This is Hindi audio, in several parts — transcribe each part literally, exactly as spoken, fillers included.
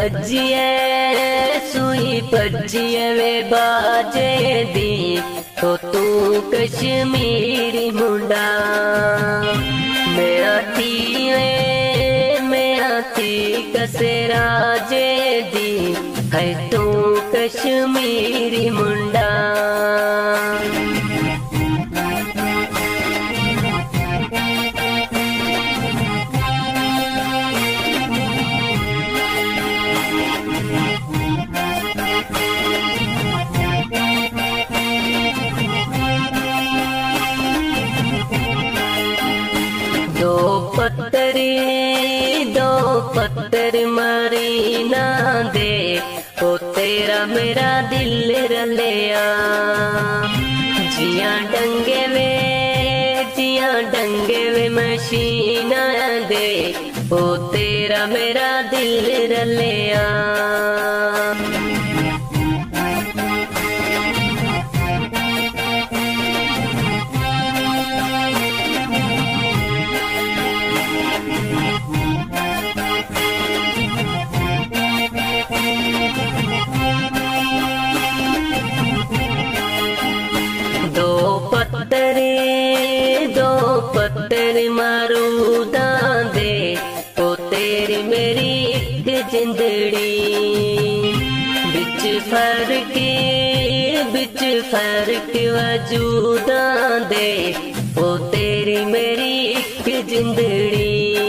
भजिए सुई भजिए वे बाजे दी तो तू कश्मीरी मुंडा मैं आती वे मैं आती कसे राजे दी है तू कश्मीरी मुंडा। दो पत्थर दो पत्थर मारी ना दे ओ तेरा मेरा दिल रलिया जिया डंगे वे जिया डंगे वे मशीना दे ओ तेरा मेरा दिल रलिया। दो पत्थर दो पत्थर मारूदा दे ओ तेरी मेरी एक जिंदड़ी बिच फर्क बिच फर्क वजूदा दे ओ तेरी मेरी एक जिंदड़ी।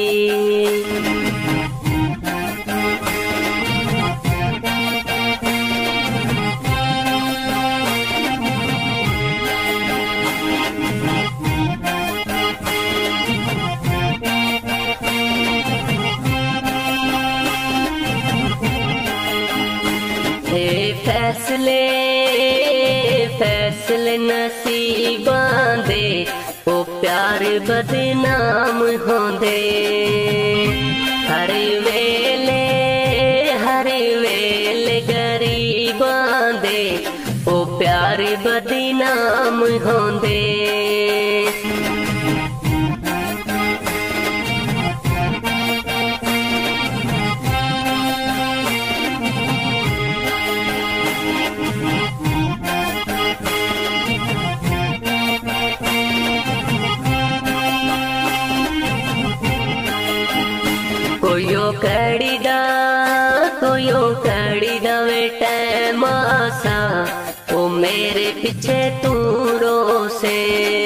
फैसले फैसले नसीबा दे ओ प्यार बदनाम होंदे हर वेले हर वेले गरीबा दे ओ प्यार बदनाम होंदे। कोयो कड़ी दा कोयो कड़ी दा वे टैम आसा ओ मेरे पीछे तू रोसे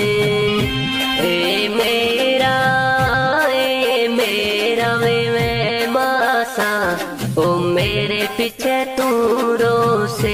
ए मेरा ए मेरा वे मैं मासा ओ मेरे पीछे तू रोसे।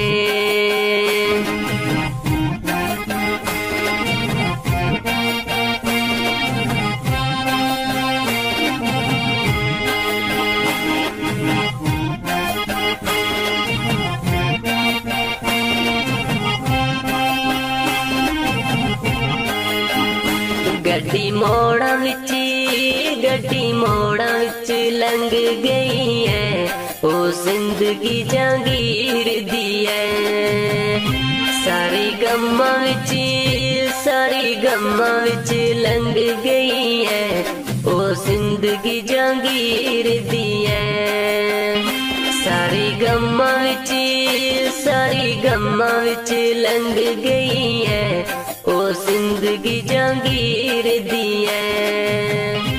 गड्डी मोड़ा विच गड्डी मोड़ा विच लंघ गई है ओ जिंदगी जागीर दी है सारी गम्मा विच सारी गम्मा विच लंघ गई है ओ जिंदगी जागीर दी है सारी गम्मा विच सारी गम्मा विच लंघ गई है ओ जिंदगी जागीर दी है।